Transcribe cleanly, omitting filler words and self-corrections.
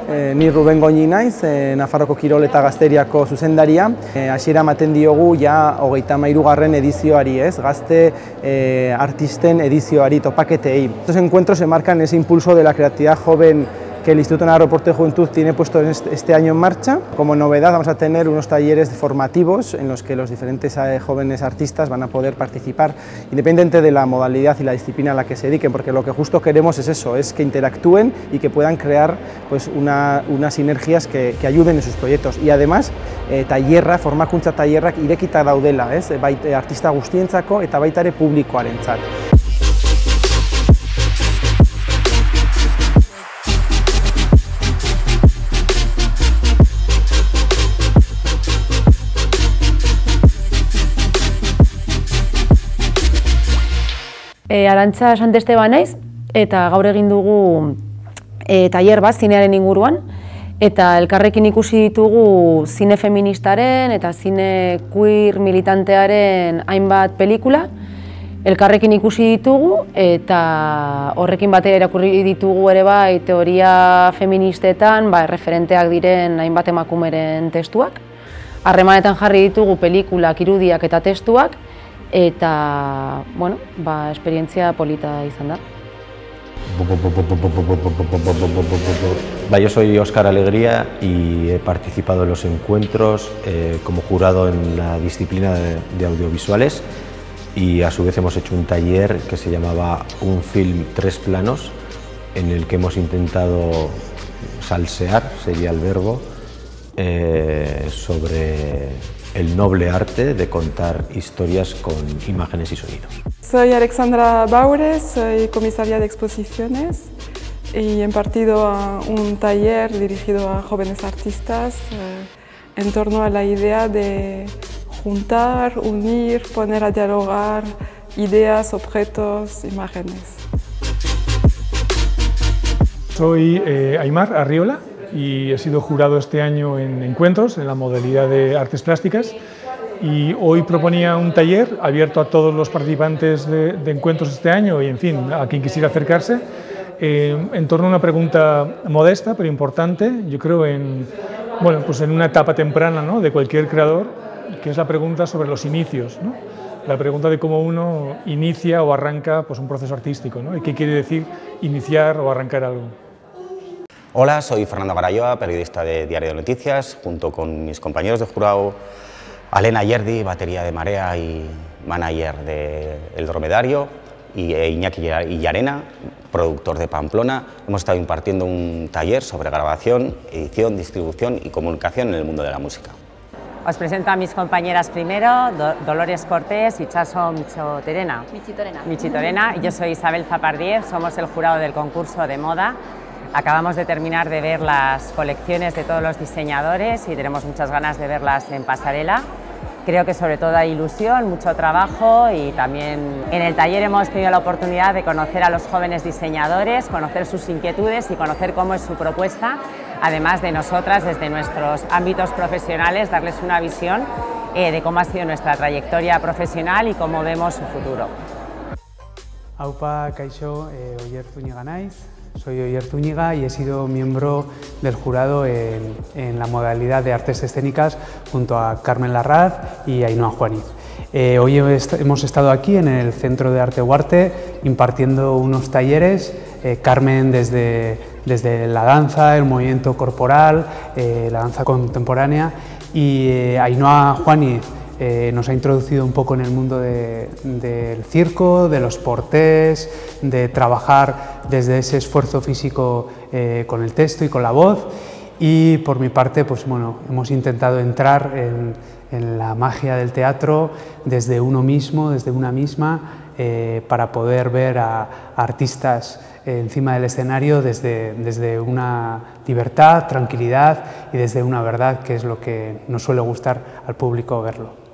Ni Ruben Goñi naiz, Nafarroko Kirol eta Gazteriako zuzendaria. Hasiera ematen diogu ja 33. edizioari, gazte artisten edizioari, topaketei. Estos encuentros se marcan ese impulso de la creatividad joven que el Instituto Navarro Deporte de Juventud tiene puesto este año en marcha. Como novedad vamos a tener unos talleres formativos en los que los diferentes jóvenes artistas van a poder participar, independiente de la modalidad y la disciplina a la que se dediquen, porque lo que justo queremos es eso, es que interactúen y que puedan crear pues, unas sinergias que ayuden en sus proyectos. Y además, tailerra, formakuntza tailerrak irekita daudela, artista guztientzako eta baita ere publikoarentzat. Arantxa Santesteban naiz eta gaur egin dugu tailer bat zinearen inguruan eta elkarrekin ikusi ditugu zine feministaren eta zine queer militantearen hainbat pelikula. Elkarrekin ikusi ditugu eta horrekin batera irakurri ditugu ere bai teoria feministetan referenteak diren hainbat emakumeren testuak. Harremanetan jarri ditugu pelikulak, irudiak eta testuak. Eta, bueno, esperientzia polita izan da. Yo soy Óscar Alegría y he participado en los encuentros como jurado en la disciplina de audiovisuales y a su vez hemos hecho un taller que se llamaba Un film 3 planos en el que hemos intentado salsear, sería el verbo, sobre el noble arte de contar historias con imágenes y sonidos. Soy Alexandra Baure, soy comisaria de exposiciones y he impartido un taller dirigido a jóvenes artistas en torno a la idea de juntar, unir, poner a dialogar ideas, objetos, imágenes. Soy Aimar Arriola y he sido jurado este año en encuentros en la modalidad de artes plásticas y hoy proponía un taller abierto a todos los participantes de encuentros este año y en fin, a quien quisiera acercarse en torno a una pregunta modesta pero importante, yo creo en una etapa temprana, ¿no?, de cualquier creador, que es la pregunta sobre los inicios, ¿no? La pregunta de cómo uno inicia o arranca un proceso artístico, ¿no? Y qué quiere decir iniciar o arrancar algo. Hola, soy Fernando Garayoa, periodista de Diario de Noticias, junto con mis compañeros de jurado, Alena Yerdi, batería de Marea y manager de El Dromedario, y Iñaki Llarena, productor de Pamplona. Hemos estado impartiendo un taller sobre grabación, edición, distribución y comunicación en el mundo de la música. Os presento a mis compañeras primero, Dolores Cortés y Chaso Michitorena. Y yo soy Isabel Zapardiez, somos el jurado del concurso de moda. Acabamos de terminar de ver las colecciones de todos los diseñadores y tenemos muchas ganas de verlas en pasarela. Creo que sobre todo hay ilusión, mucho trabajo y también en el taller hemos tenido la oportunidad de conocer a los jóvenes diseñadores, conocer sus inquietudes y conocer cómo es su propuesta, además de nosotras desde nuestros ámbitos profesionales darles una visión de cómo ha sido nuestra trayectoria profesional y cómo vemos su futuro. Aupa, kaixo, Oier Zúñiga naiz. Soy Oier Zúñiga y he sido miembro del jurado en la modalidad de artes escénicas junto a Carmen Larraz y Ainhoa Juaniz. Hoy hemos estado aquí en el Centro de Arte Huarte impartiendo unos talleres, Carmen desde la danza, el movimiento corporal, la danza contemporánea y Ainhoa Juaniz nos ha introducido un poco en el mundo del circo, de los portés, de trabajar desde ese esfuerzo físico con el texto y con la voz. Y por mi parte, hemos intentado entrar en la magia del teatro desde uno mismo, desde una misma, para poder ver a artistas encima del escenario desde una libertad, tranquilidad y desde una verdad, que es lo que nos suele gustar al público verlo.